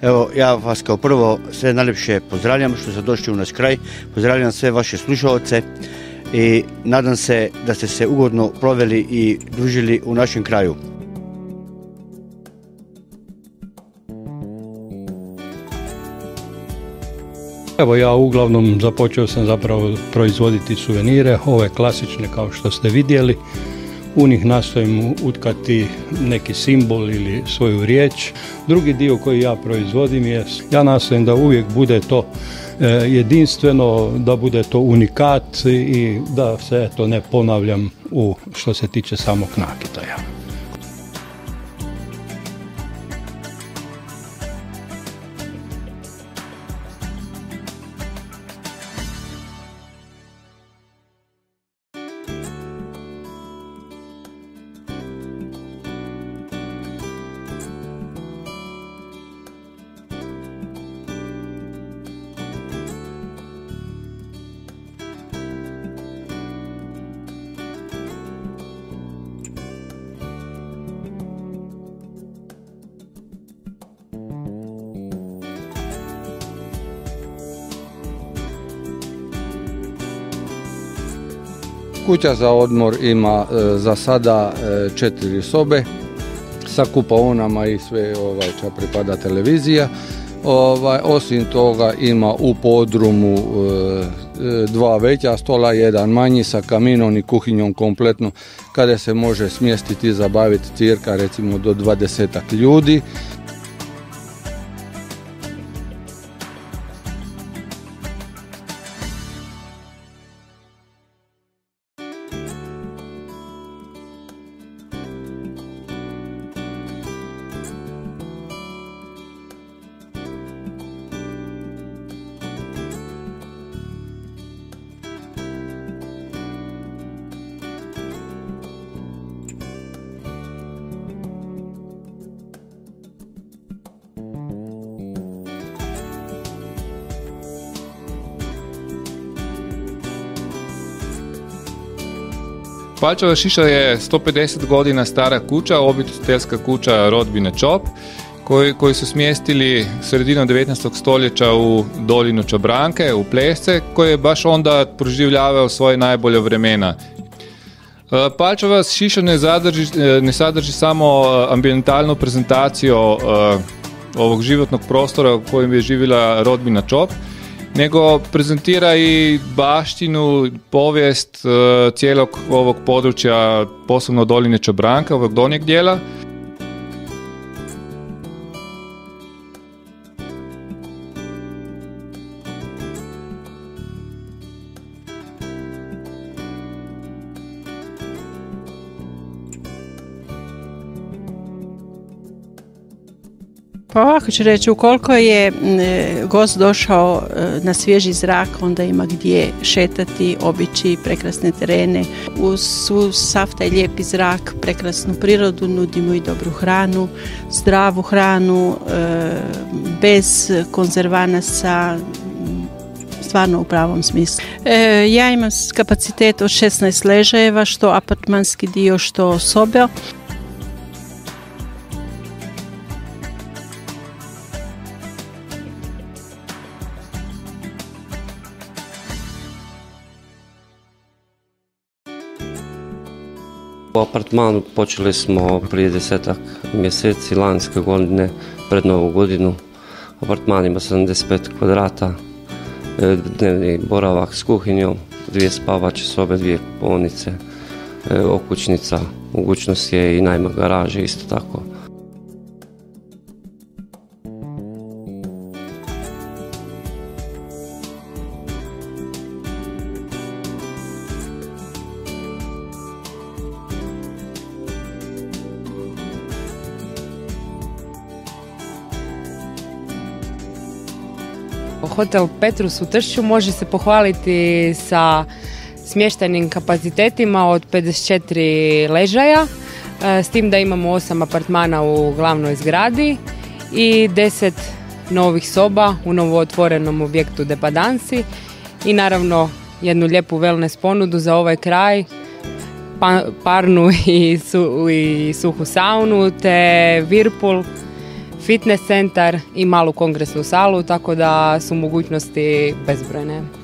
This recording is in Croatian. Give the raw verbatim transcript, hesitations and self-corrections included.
Evo, ja vas kao prvo sve najljepše pozdravljam što ste došli u naš kraj, pozdravljam sve vaše slušalce i nadam se da ste se ugodno proveli i družili u našem kraju. Evo, ja uglavnom započeo sam zapravo proizvoditi suvenire, ove klasične kao što ste vidjeli. U njih nastojim utkati neki simbol ili svoju riječ. Drugi dio koji ja proizvodim je, ja nastojim da uvijek bude to e, jedinstveno, da bude to unikat i da se to ne ponavljam u što se tiče samog nakita. Kuća za odmor ima e, za sada e, četiri sobe sa kupaonama i sve ovaj, ča pripada televizija. Ovaj, osim toga ima u podrumu e, dva veća stola, jedan manji sa kaminom i kuhinjom kompletno kada se može smjestiti i zabaviti cirka recimo do dvadesetak ljudi. Palčeva šiša je sto pedeset godina stara kuća, obiteljska kuća rodbine Čop, koji, koji su smjestili sredinom devetnaestog stoljeća u dolinu Čabranke, u Plesce, koji je baš onda proživljavao svoje najbolje vremena. Palčeva šiša ne, zadrži, ne sadrži samo ambientalnu prezentaciju ovog životnog prostora u kojem je živjela rodbina Čop, nego prezentira i baštinu, povijest uh, cijelog ovog područja, posebno doline Čabranka, ovog donjeg dijela. Pa ovako ću reći, ukoliko je gost došao na svježi zrak, onda ima gdje šetati, obići prekrasne terene. Uz sav taj lijepi zrak, prekrasnu prirodu, nudimo i dobru hranu, zdravu hranu, bez konzervanasa, stvarno u pravom smislu. Ja imam kapacitet od šesnaest ležajeva, što apartmanski dio, što sobe. U apartmanu počeli smo prije desetak mjeseci lanjske godine, pred Novu godinu. Apartman ima sedamdeset pet kvadrata, dnevni boravak s kuhinjom, dvije spavače sobe, dvije kupaonice, okućnica, mogućnost je i najma garaže isto tako. Hotel Petrus u Tršću može se pohvaliti sa smještajnim kapacitetima od pedeset četiri ležaja, s tim da imamo osam apartmana u glavnoj zgradi i deset novih soba u novootvorenom objektu Depadansi i naravno jednu lijepu wellness ponudu za ovaj kraj, parnu i, su, i suhu saunu te Whirlpool, fitness centar i malu kongresnu salu, tako da su mogućnosti bezbrojne.